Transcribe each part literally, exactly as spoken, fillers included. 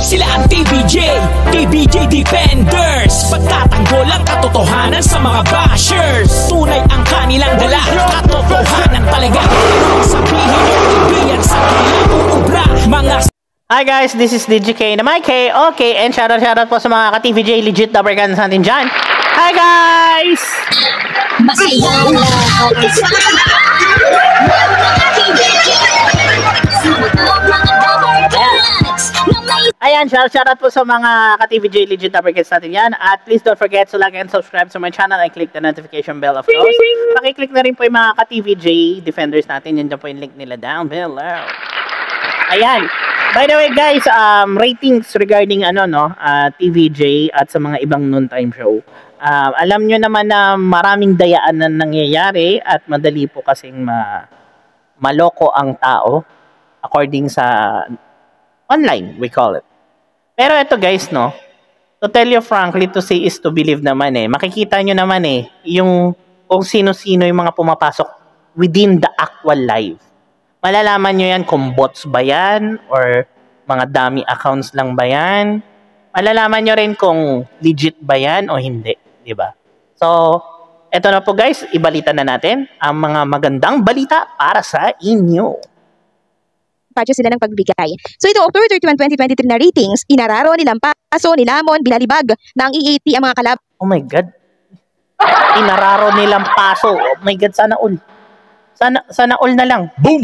Sila ang T B J, T B J Defenders. Pagtatanggol ang katotohanan sa mga bashers. Tunay ang kanilang dala, katotohanan talaga. Sabihin yung ibiyan sa kanilang uubra. Mga Hi guys, this is D J K na my K. Okay, and shoutout shoutout po sa mga ka-T V J legit double guns natin dyan. Hi guys! Masaya na Ayan, shout shoutout po sa mga ka-T V J legit double guns natin yan. At please don't forget to like and subscribe to my channel and click the notification bell of course. Pakiclick na rin po yung mga ka-T V J defenders natin. Yan dyan po yung link nila down below. Ayan. By the way guys, um, ratings regarding ano no, uh, T V J at sa mga ibang noontime show. Uh, alam nyo naman na maraming dayaan na nangyayari at madali po kasing ma maloko ang tao according sa online, we call it. Pero ito guys no, to tell you frankly, to say is to believe naman eh. Makikita nyo naman eh, yung kung sino-sino yung mga pumapasok within the actual live. Malalaman nyo yan kung bots ba yan or mga dummy accounts lang ba yan. Malalaman nyo rin kung legit ba yan o hindi. Diba? So, eto na po guys, ibalita na natin ang mga magandang balita para sa inyo. Padyo sila ng pagbigay. So ito, October thirty-first, twenty twenty-three na ratings, inararo, nilampaso, nilamon, binalibag ng E A T ang mga kalab. Oh my God. Inararo, nilampaso. Oh my God, sana all. Sana, sana all na lang. Boom!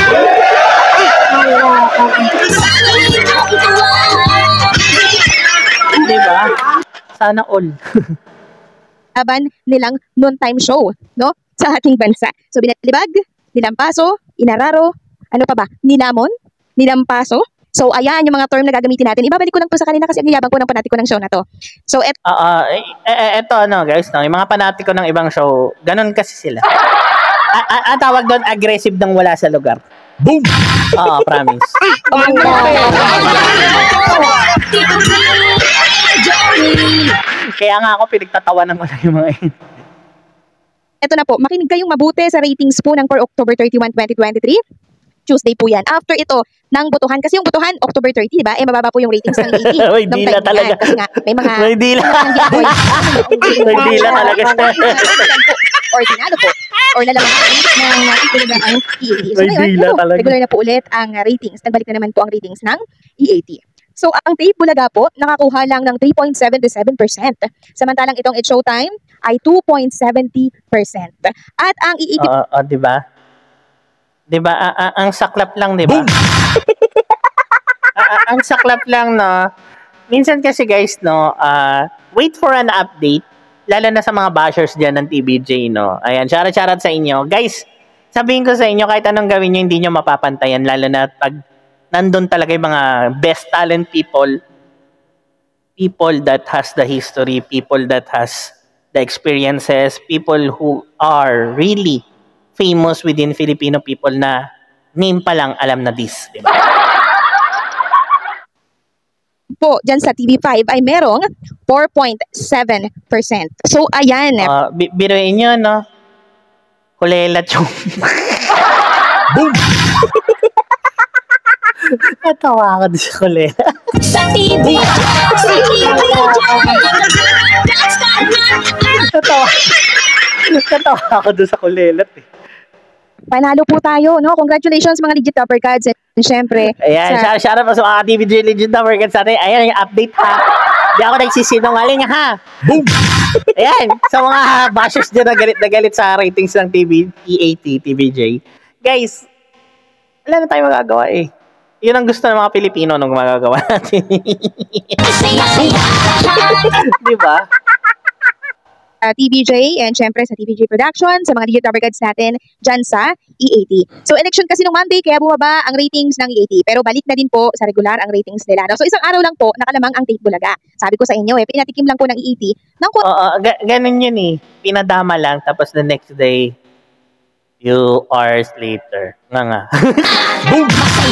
Diba? Sana all. Laban nilang noontime show, no? Sa ating bansa. So, binalibag, nilampaso, inararo, ano pa ba? Nilamon, nilampaso. So, ayan yung mga term na gagamitin natin. Ibabalik ko lang to sa kanina kasi ang yabang ko ng panatiko ng show na to. So, et uh, uh, eh, eh, eto ano guys, no? Yung mga panatiko ng ibang show, ganun kasi sila. Ang tawag doon, aggressive nang wala sa lugar. Boom! Oo, promise. Kaya nga ako pinagtatawanan ko lang yung mga yun. Ito na po, makinig kayong mabuti sa ratings po ng for October thirty-first, twenty twenty-three. Tuesday po yan. After ito, ng butuhan. Kasi yung butuhan, October thirtieth, di ba? Eh, mababa po yung ratings ng eighty. May dila talaga. Kasi nga, may mga... May dila. May dila talaga. Or tinalo po. Or nalaman ng natitulaga ang E A T. So May ngayon, dila ito, talaga. regular na po ulit ang ratings. Nagbalik na naman po ang ratings ng E A T. So, ang Tape Bulaga po, nakakuha lang ng three point seven seven percent. Samantalang itong It's Showtime ay two point seven zero percent. At ang E A T... Oo, uh, uh, di ba? Di ba? Uh, uh, ang saklap lang, di ba? uh, uh, ang saklap lang, no? Minsan kasi guys, no, uh, wait for an update, lalo na sa mga bashers dyan ng T V J, no? Ayan, shoutout-shoutout sa inyo. Guys, sabihin ko sa inyo, kahit anong gawin nyo, hindi nyo mapapantayan, lalo na pag nandun talaga yung mga best talent people, people that has the history, people that has the experiences, people who are really famous within Filipino people na name pa lang alam na this, di ba? Po, dyan sa T V five ay merong four point seven percent. So, ayan. Uh, biruin nyo, no? Kulelat yung... Boom! Natawa ako din sa kulelat. Sa T V Sa T V Natawa. Natawa ako doon sa kulelat eh. Panalo po tayo, no? Congratulations mga legit upper cards. And syempre, ayan, sa... shout out po sa mga T V J legit upper cards natin. Ayan yung update ha. Di ako nagsisinungaling ha. Boom! Ayan, sa mga bashers dyan na galit na galit sa ratings ng T V, E A T, T V J. Guys, wala na tayo magagawa eh. Yun ang gusto ng mga Pilipino nung magagawa natin. Di ba? Uh, T V J and syempre sa T V J Production, sa mga digital records natin dyan sa E A T. So election kasi nung Monday kaya bumaba ang ratings ng E A T. Pero balik na din po sa regular ang ratings nila. No? So isang araw lang po nakalamang ang Tape Bulaga. Sabi ko sa inyo eh, pinatikim lang po ng E A T. Ng Oo, ga- ganun yun eh. Pinadama lang tapos the next day, few hours later. Nga nga. Boom!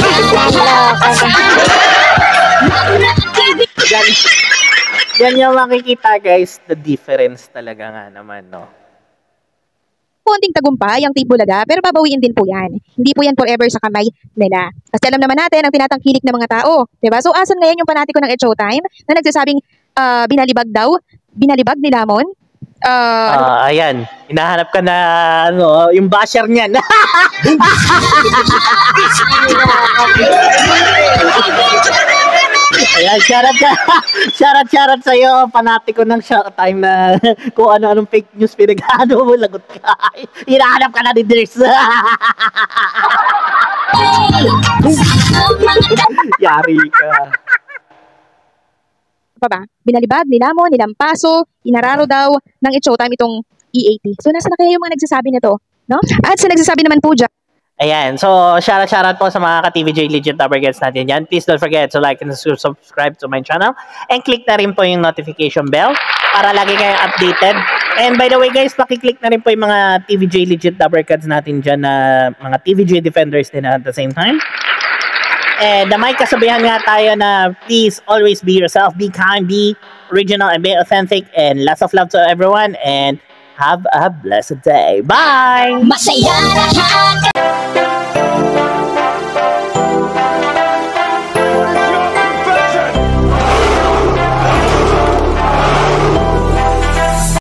Yan, yan yung makikita guys, the difference talaga nga naman, no? konting tagumpay ang Team Bulaga, pero babawiin din po yan. Hindi po yan forever sa kamay nila. Kasi alam naman natin ang tinatangkilik ng mga tao. Diba? So, asan ngayon yung panatiko ng It's Showtime na nagsasabing ah, binalibag daw? Binalibag ni Lamon? Ah, ano Ah, ayan. Hinahanap ka na, ano, yung basher niyan. Ayan, shoutout ka. Shoutout, shoutout sa'yo. Panatiko ng Showtime na kung ano-anong fake news pinag-ano mo, lagot ka. Hinahanap ka na ni Ders. Yari ka. pa ba? Binalibag, nilamon, nilampaso, inararo daw ng It's Showtime itong E A T. So, nasa na kaya yung mga nagsasabi nito? No? At sa nagsasabi naman po dyan, Ayan, so shoutout shoutout po sa mga ka-T V J Legit Tower Gets natin yan. Please don't forget to like and subscribe to my channel. And click na rin po yung notification bell para lagi kayong updated. And by the way guys, pakiclick na rin po yung mga T V J Legit Tower Gets natin dyan na mga T V J defenders din at the same time. And uh, may kasabihan nga tayo na please always be yourself, be kind, be original, and be authentic. And lots of love to everyone. And have a blessed day. Bye! Masaya lahat.